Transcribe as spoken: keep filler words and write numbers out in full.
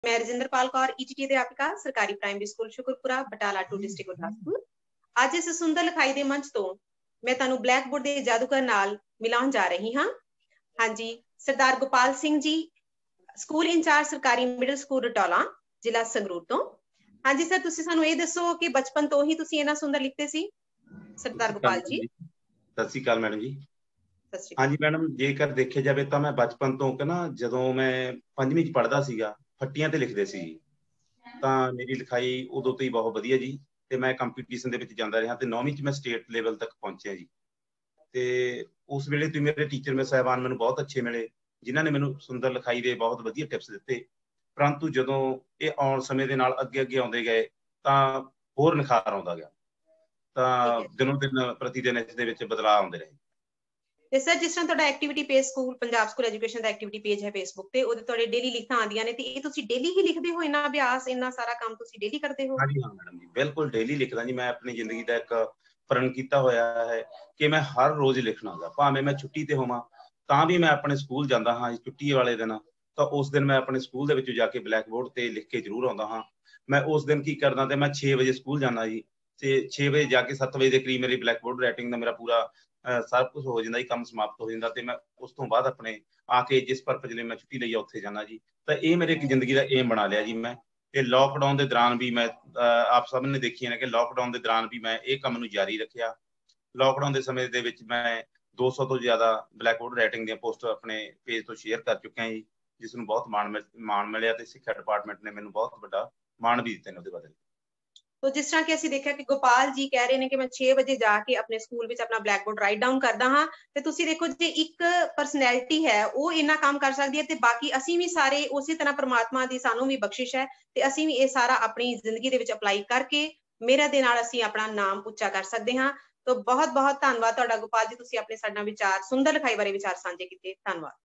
मैं रजिंदरपाल कौर ईटीटी अध्यापिका सरकारी primary school Shukrapura Batala two district Gurdaspur. आज इस सुंदर लिखाई दे मंच तो मैं तुहानू ब्लैक बोर्ड के जादूगर नाल मिलाउण जा रही हाँ। हाँ जी, सरदार गोपाल सिंह जी, स्कूल इंचार्ज सरकारी मिडल स्कूल रटौला, जिला संगरूर तो। हाँ जी सर, तुसीं सानू ये दसो कि बचपन तो ही तुसीं इन्ना सुंदर लिखते सी सरदार गोपाल जी? सत श्री अकाल मैडम जी। सत श्री हाँ अकाल जी मैडम, जेकर देखे जाए तो मैं बचपन तो कि ना जदों मैं पंजवीं च पढ़दा सीगा फट्टियां ते लिखदे सी तां मेरी लिखाई उदों तो ही बहुत वधिया जी ते मैं कंपीटीशन दे विच जांदा रहा ते नौवीं च मैं स्टेट लेवल तक पहुंचिया जी। ते उस वेले तो मेरे टीचर में साहबान मैनूं बहुत अच्छे मिले जिन्हां ने मैनूं सुंदर लिखाई दे बहुत वधिया टिप्स दिते। परंतु जदों ये आउण समय दे नाल अगे अगे आउंदे गए तां होर निखार आउंदा गया तां दिनों दिन प्रति दिन इस दे विच बदलाव आउंदे रहे। ਤੇ ਸਰ ਜਿਸ ਤਰ੍ਹਾਂ ਤੁਹਾਡਾ activity page school Punjab school education ਦਾ ਐਕਟੀਵਿਟੀ ਪੇਜ ਹੈ ਫੇਸਬੁੱਕ ਤੇ ਉਹਦੇ ਤੁਹਾਡੇ ਡੇਲੀ ਲਿਖਤਾਂ ਆਉਂਦੀਆਂ ਨੇ ਤੇ ਇਹ ਤੁਸੀਂ ਡੇਲੀ ਹੀ ਲਿਖਦੇ ਹੋ? ਇੰਨਾ ਅਭਿਆਸ ਇੰਨਾ ਸਾਰਾ ਕੰਮ ਤੁਸੀਂ ਡੇਲੀ ਕਰਦੇ ਹੋ? हाँ जी हाँ मैडम जी, बिल्कुल डेली लिखदा जी। मैं अपनी जिंदगी का एक प्रण किया होया है कि मैं हर रोज लिखना गा, भावें मैं छुट्टी ते होवां तां भी मैं अपने स्कूल जांदा हाँ। छुट्टी वाले दिन तो उस दिन मैं अपने स्कूल दे विच जाके ब्लैक बोर्ड ते लिख के जरूर आउंदा हाँ। मैं उस दिन की करदा ते मैं छे बजे स्कूल जाना जी ते छे बजे जाके सत्त बजे के करीब मेरी ब्लैक बोर्ड राइटिंग दा मेरा पूरा सब कुछ हो जाता जी, काम समाप्त हो जाता ते मैं उस तो बाद अपने आके जिस परपज लई मैं छुट्टी लई उत्थे जाना जी। तो ये मेरे एक जिंदगी का एम बना लिया जी मैं। ते लॉकडाउन के दौरान भी मैं आप सब ने देखी है कि लॉकडाउन के दौरान भी मैं ये काम नूं जारी रखिया। लॉकडाउन के समय दे विच मैं दो सौ तो ज्यादा ब्लैक बोर्ड राइटिंग दी पोस्ट अपने पेज तो शेयर कर चुका जी, जिसनूं बहुत मान मिल मान मिलिया ते सिक्ख्या डिपार्टमेंट ने मैनूं बहुत वड्डा मान भी दित्ते ने उहदे बदले। तो जिस तरह कि ਅਸੀਂ ਦੇਖਿਆ ਕਿ ਗੋਪਾਲ ਜੀ ਕਹਿ ਰਹੇ ਨੇ ਕਿ ਮੈਂ ਛੇ ਵਜੇ ਜਾ ਕੇ ਆਪਣੇ ਸਕੂਲ ਵਿੱਚ ਆਪਣਾ ਬਲੈਕ ਬੋਰਡ ਰਾਈਟ ਡਾਊਨ ਕਰਦਾ ਹਾਂ ਤੇ ਤੁਸੀਂ ਦੇਖੋ ਜੇ ਇੱਕ ਪਰਸਨੈਲਿਟੀ ਹੈ ਉਹ ਇੰਨਾ ਕੰਮ ਕਰ ਸਕਦੀ ਹੈ ਤੇ ਬਾਕੀ ਅਸੀਂ ਵੀ ਸਾਰੇ ਉਸੇ ਤਰ੍ਹਾਂ ਪ੍ਰਮਾਤਮਾ ਦੀ ਸਾਨੂੰ ਵੀ ਬਖਸ਼ਿਸ਼ ਹੈ ਤੇ ਅਸੀਂ ਵੀ ਇਹ ਸਾਰਾ ਆਪਣੀ ਜ਼ਿੰਦਗੀ ਦੇ ਵਿੱਚ ਅਪਲਾਈ ਕਰਕੇ ਮਿਹਨਤ ਦੇ ਨਾਲ ਅਸੀਂ ਆਪਣਾ ਨਾਮ ਉੱਚਾ ਕਰ ਸਕਦੇ ਹਾਂ। तो बहुत बहुत धन्यवाद ਤੁਹਾਡਾ ਗੋਪਾਲ ਜੀ, ਤੁਸੀਂ ਆਪਣੇ ਸਾਡੇ ਨਾਲ ਵਿਚਾਰ ਸੁੰਦਰ ਲਿਖਾਈ ਬਾਰੇ ਵਿਚਾਰ ਸਾਂਝੇ ਕੀਤੇ। ਧੰਨਵਾਦ।